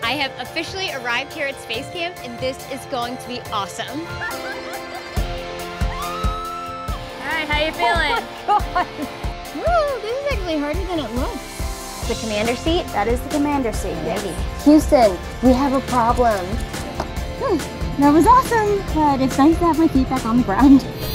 I have officially arrived here at Space Camp, and this is going to be awesome. Hi, how you feeling? Oh my God. Woo, this is actually harder than it looks. The commander seat? That is the commander seat, maybe. Houston, we have a problem. That was awesome, but it's nice to have my feet back on the ground.